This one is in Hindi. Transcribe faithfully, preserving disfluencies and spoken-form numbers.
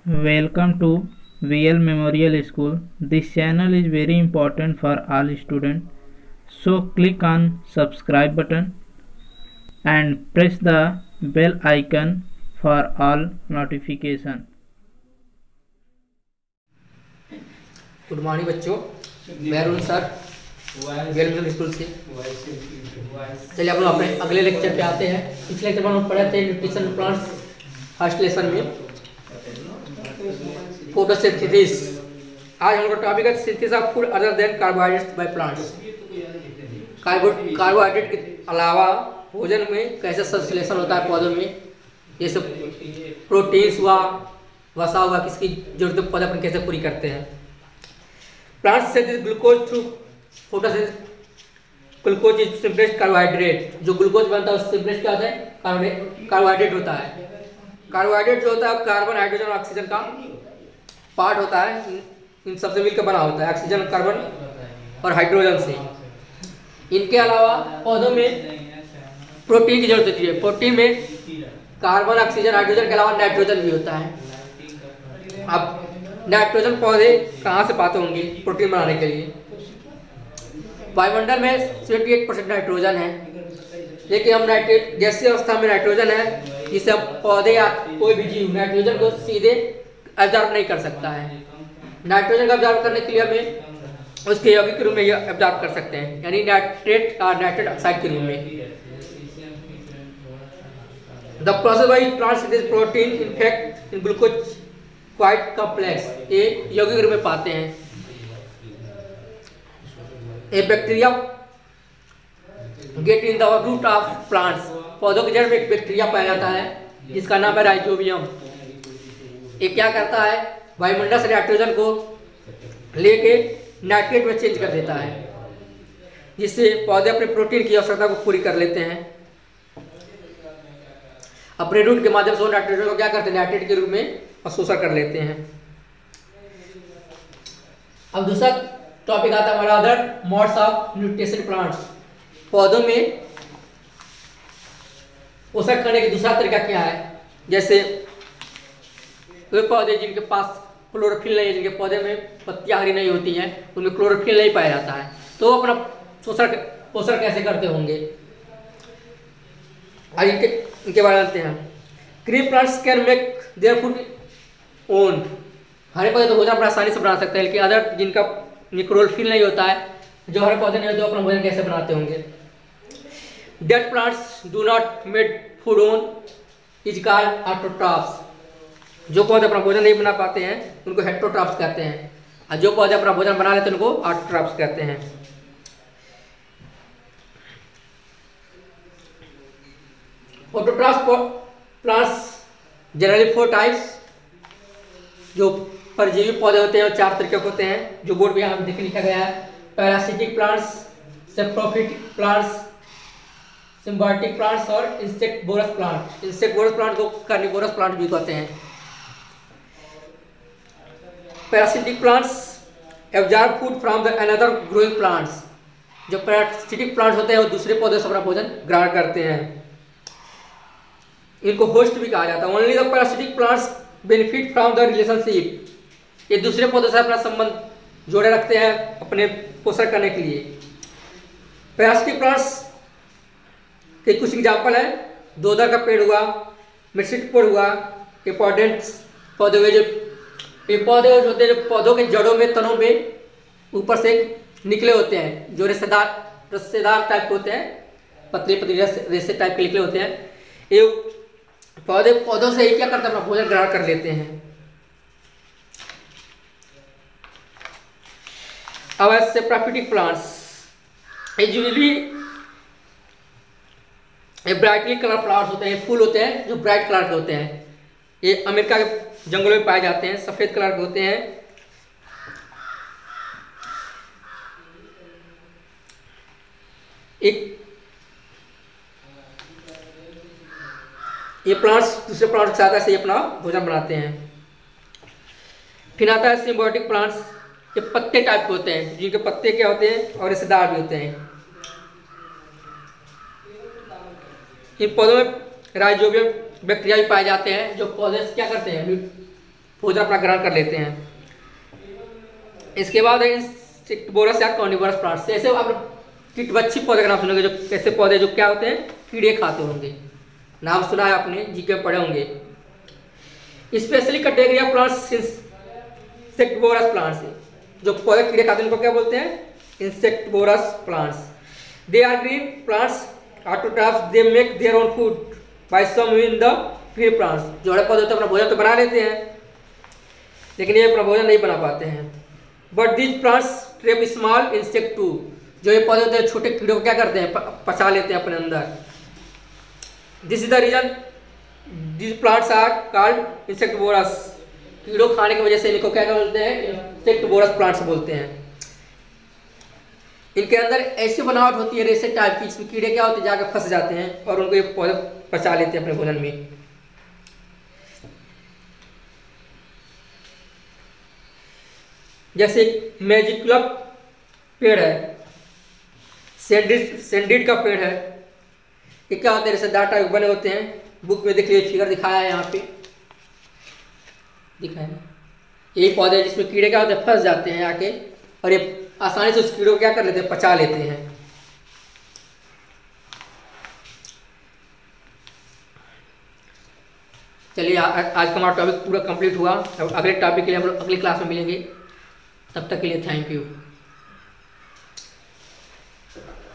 Welcome to V L Memorial School. This channel is very important for all students. So click on subscribe button and press the bell icon for all notification. Good morning बच्चों, मैं Arun sir V L middle school से। चलिए हम लोग अपने अगले लेक्चर पे आते हैं। पिछले लेक्चर में हम पढ़े थे न्यूट्रिशन प्लांट्स फर्स्ट लेसन में फोटोसिंथेसिस। आज हम लोग का टॉपिक है synthesis of food other than carbohydrates by plants. Carbohydrate के अलावा भोजन में कैसे संश्लेषण होता है पौधों में, जैसे प्रोटीन्स हुआ, वसा हुआ, किसकी जरूरत पौधे अपन कैसे पूरी करते हैं। Plants synthesis glucose through photosynthesis. Glucose is simplest carbohydrate. जो ग्लूकोज बनता है उससे सिंपलेस्ट क्या होता है? कार्बोहाइड्रेट होता है। कार्बोहाइड्रेट जो होता है कार्बन, हाइड्रोजन और ऑक्सीजन का पार्ट होता है। इन सबसे मिलकर बना होता है, ऑक्सीजन, कार्बन और हाइड्रोजन से। इनके अलावा पौधों में प्रोटीन की जरूरत होती है। प्रोटीन में कार्बन, ऑक्सीजन, हाइड्रोजन के अलावा नाइट्रोजन भी होता है। अब नाइट्रोजन पौधे कहाँ से पाते होंगे प्रोटीन बनाने के लिए? वायुमंडल में अठहत्तर परसेंट नाइट्रोजन है, लेकिन हम नाइट्रेट गैसीय अवस्था में नाइट्रोजन है जिसे हम पौधे या कोई भी जीव नाइट्रोजन को सीधे एब्जॉर्ब नहीं कर सकता है। नाइट्रोजन को एब्जॉर्ब करने के लिए हमें उसके यौगिक के रूप में एब्जॉर्ब कर सकते हैं, यानी नाइट्रेट और नाइट्रेट ऑक्साइड के रूप में। The process by plant synthesis protein in fact in glucose quite complex. ये यौगिक के रूप में पाते हैं। A bacteria get in the root of plants. पौधों की जड़ में एक बैक्टीरिया पाया जाता है जिसका नाम है राइजोबियम। ये क्या करता है? वायुमंडल से नाइट्रोजन को लेके नाइट्रेट में चेंज कर देता है, जिससे पौधे अपने प्रोटीन की आवश्यकता को पूरी कर लेते हैं। अपने रूट के माध्यम से वो नाइट्रोजन को क्या करते हैं? नाइट्रेट के रूप में अवशोषण कर लेते हैं। अब दूसरा टॉपिक आता है हमारा other modes of nutrition plants. पौधों में पोषण करने का दूसरा तरीका क्या है? जैसे वे पौधे जिनके पास क्लोरोफिल नहीं है, जिनके पौधे में पत्तियां हरी नहीं होती हैं, उनमें क्लोरोफिल नहीं पाया जाता है, तो वो अपना पोषण पोषण कैसे करते होंगे? आज इनके इनके बारे में जानते हैं। Green plants can make their food own. हरे पौधे तो भोजन अपना आसानी से बना सकते हैं, लेकिन अदर जिनका क्लोरोफिल नहीं होता है, जो हरे पौधे नहीं होते, अपना भोजन कैसे बनाते होंगे? Dead plants do not made food own is called autotrophs. जो पौधे अपना भोजन नहीं बना पाते हैं उनको हेटेरोट्रॉफ्स कहते हैं, और जो पौधे अपना भोजन बना लेते हैं उनको ऑटोट्रॉफ्स कहते हैं। Autotrophs plants generally four types. जो परजीवी पौधे होते हैं वो चार तरीके के होते हैं, जो बोर्ड पे यहाँ देख लिखा गया है। Parasitic plants, saprophytic plants, symbiotic plants और इंसेक्टिवोरस प्लांट। इंसेक्टिवोरस प्लांट को कार्निवोरस प्लांट भी कहते हैं। Parasitic plants absorb food from the another growing plants. जो पैरासिटिक प्लांट्स होते हैं वो दूसरे पौधे से अपना भोजन ग्रहण करते हैं। इनको होस्ट भी कहा जाता है। Only the parasitic plants benefit from the relationship. ये दूसरे पौधों से अपना संबंध जोड़े रखते हैं अपने पोषण करने के लिए। पैरासिटिक प्लांट्स के कुछ एग्जाम्पल है, दोदर का पेड़ हुआ, मिर्सिटपोर हुआ, एपोडेंट्स पौधे हुए। जो ये पौधे होते हैं जो पौधों के जड़ों में, तनों में ऊपर से निकले होते हैं, जो रेशेदार रेशेदार टाइप के होते हैं, पतले पतले रेशे टाइप के निकले होते हैं। ये पौधे पौधों से ही क्या करते हैं? अपना भोजन ग्रहण कर लेते हैं। अब सेप्रोफिटिक प्लांट्स यूजुअली ये ब्राइटली कलर फ्लावर्स होते हैं, फूल होते हैं जो ब्राइट कलर के होते हैं। ये अमेरिका के जंगलों में पाए जाते हैं, सफेद कलर के होते हैं। एक ये प्लांट्स दूसरे प्लांट्स के साथ ऐसे ही अपना भोजन बनाते हैं। फिर आता है सिम्बायोटिक प्लांट्स। ये पत्ते टाइप के होते हैं, जिनके पत्ते क्या होते हैं और रेशेदार भी होते हैं। इन पौधों में राइजोबियम बैक्टीरिया भी पाए जाते हैं, जो पौधे से क्या करते हैं? भोजन अपना ग्रहण कर लेते हैं। इसके बाद है इंसेक्टिवोरस या कार्निवोरस प्लांट्स। ऐसे आप कीटवच्छी पौधे का नाम सुनोगे, जो ऐसे पौधे जो क्या होते हैं, कीड़े खाते होंगे, नाम सुना है आपने, जीके में पढ़े होंगे। Specially category of plants insectivorous plants, जो पौधे कीड़े खाते हैं उनको क्या बोलते हैं, insectivorous plants. They are green plants autotrophs, they make their own food by some in the green plants. जो बड़े पौधे होते हैं अपना भोजन तो बना लेते हैं, लेकिन ये अपना भोजन नहीं बना पाते हैं। But these plants trap small insect too, जो ये पौधे होते हैं छोटे कीड़ों को क्या करते हैं, पचा लेते हैं अपने अंदर। This is the reason these plants are called insectivorous. कीड़ों खाने की वजह से इनको क्या बोलते हैं, इंसेक्टिवोरस प्लांट्स बोलते हैं। इनके अंदर ऐसी बनावट होती है रेशे टाइप की, इसमें कीड़े क्या होते हैं जाकर फंस जाते हैं और उनको ये पौधे पचा लेते हैं अपने भोजन में। जैसे मैजिकुलम पेड़ है, सेंडिड सेंडिड का पेड़ है, ये क्या होते हैं, रेशेदार टाइप बने होते हैं। बुक में देख लीजिए, फिगर दिखाया है, यहाँ पे दिखाया है। यही पौधे हैं जिसमें कीड़े क्या होते हैं, फंस जाते हैं आके, और ये आसानी से उस कीड़ों को क्या कर लेते हैं, पचा लेते हैं। चलिए आज का हमारा टॉपिक पूरा कंप्लीट हुआ। अब अगले टॉपिक के लिए हम लोग अगली क्लास में मिलेंगे। तब तक के लिए थैंक यू।